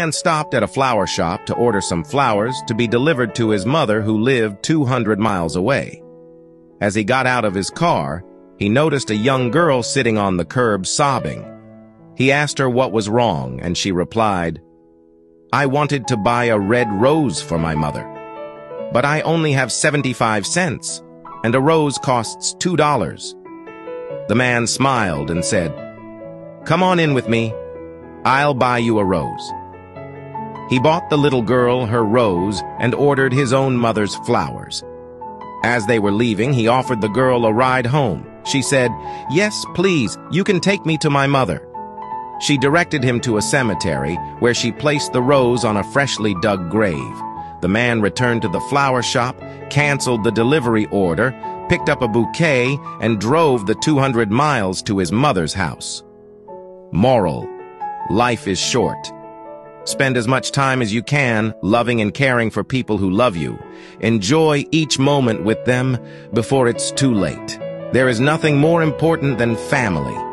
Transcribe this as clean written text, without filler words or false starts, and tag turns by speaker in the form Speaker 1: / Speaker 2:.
Speaker 1: Man stopped at a flower shop to order some flowers to be delivered to his mother who lived 200 miles away. As he got out of his car, he noticed a young girl sitting on the curb sobbing. He asked her what was wrong, and she replied, "I wanted to buy a red rose for my mother, but I only have 75 cents, and a rose costs $2. The man smiled and said, "Come on in with me. I'll buy you a rose." He bought the little girl her rose and ordered his own mother's flowers. As they were leaving, he offered the girl a ride home. She said, "Yes, please, you can take me to my mother." She directed him to a cemetery where she placed the rose on a freshly dug grave. The man returned to the flower shop, canceled the delivery order, picked up a bouquet, and drove the 200 miles to his mother's house. Moral: life is short. Spend as much time as you can loving and caring for people who love you. Enjoy each moment with them before it's too late. There is nothing more important than family.